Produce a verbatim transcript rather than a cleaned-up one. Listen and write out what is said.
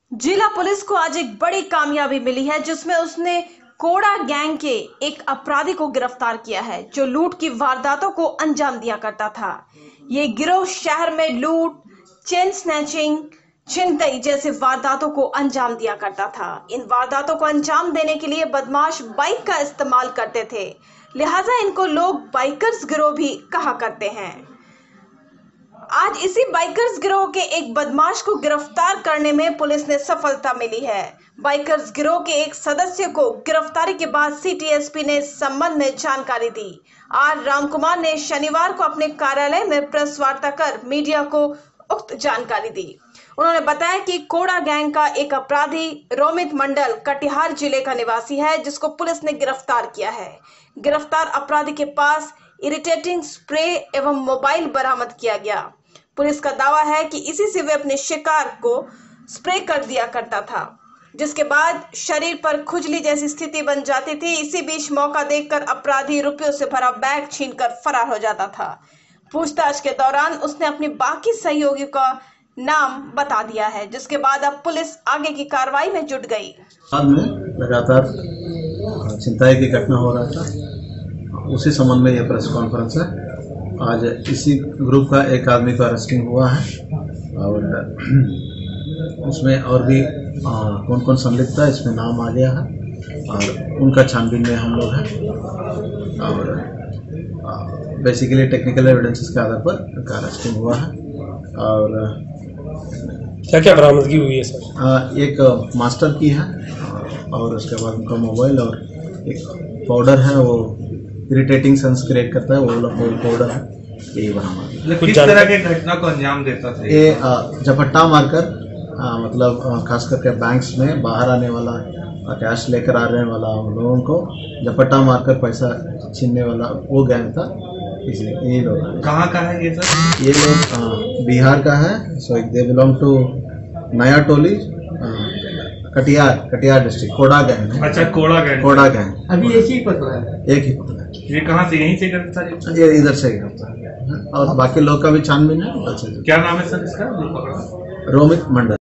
जिला पुलिस को आज एक बड़ी कामयाबी मिली है, जिसमें उसने कोड़ा गैंग के एक अपराधी को गिरफ्तार किया है, जो लूट की वारदातों को अंजाम दिया करता था। ये गिरोह शहर में लूट, चेन स्नैचिंग, छिनतई जैसे वारदातों को अंजाम दिया करता था। इन वारदातों को अंजाम देने के लिए बदमाश बाइक का इस्तेमाल करते थे, लिहाजा इनको लोग बाइकर्स गिरोह भी कहा करते हैं। आज इसी बाइकर्स गिरोह के एक बदमाश को गिरफ्तार करने में पुलिस ने सफलता मिली है। बाइकर्स गिरोह के एक सदस्य को गिरफ्तारी के बाद सिटी एसपी ने इस संबंध में जानकारी दी। आर रामकुमार ने शनिवार को अपने कार्यालय में प्रेस वार्ता कर मीडिया को उक्त जानकारी दी। उन्होंने बताया कि कोड़ा गैंग का एक अपराधी रोमित मंडल कटिहार जिले का निवासी है, जिसको पुलिस ने गिरफ्तार किया है। गिरफ्तार अपराधी के पास इरिटेटिंग स्प्रे एवं मोबाइल बरामद किया गया। पुलिस का दावा है कि इसी से वे अपने शिकार को स्प्रे कर दिया करता था, जिसके बाद शरीर पर खुजली जैसी स्थिति बन जाती थी। इसी बीच मौका देखकर अपराधी रुपयों से भरा बैग छीनकर फरार हो जाता था। पूछताछ के दौरान उसने अपनी बाकी सहयोगियों का नाम बता दिया है, जिसके बाद अब पुलिस आगे की कार्रवाई में जुट गई। बाद में लगातार छिनताई की घटना हो रहा था, उसी संबंध में यह प्रेस कॉन्फ्रेंस है। आज इसी ग्रुप का एक आदमी का अरेस्टिंग हुआ है और उसमें और भी कौन कौन संलिप्त है इसमें नाम आ गया है और उनका छानबीन में हम लोग हैं और बेसिकली टेक्निकल एविडेंसेस के आधार पर का अरेस्टिंग हुआ है। और क्या क्या बरामदगी हुई है सर? एक मास्टर की है और उसके बाद उनका मोबाइल और एक पाउडर है, वो इरिटेटिंग सेंस क्रिएट करता है, वो वाला पाउडर है। यही बरामद। किस तरह के घटना को अंजाम देता था ये? झपट्टा मारकर आ, मतलब खास करके बैंक्स में बाहर आने वाला कैश लेकर आ रहे वाला लोगों को झपट्टा मारकर पैसा छीनने वाला वो गैंग था। इसलिए ये लोग कहाँ का है ये सर? ये लोग बिहार का है। सो दे belong to Naya Toli, Katihar Katihar district. Koda gang है। अच्छा, कोड़ा गैंग। कोड़ा गैंग अभी एक ही पता है? एक ही पता है। ये कहाँ से? यहीं से गिरफ्तार? ये इधर से गिरफ्तार और बाकी लोग का भी छानबीन है। क्या नाम है सर इसका? रोमित मंडल।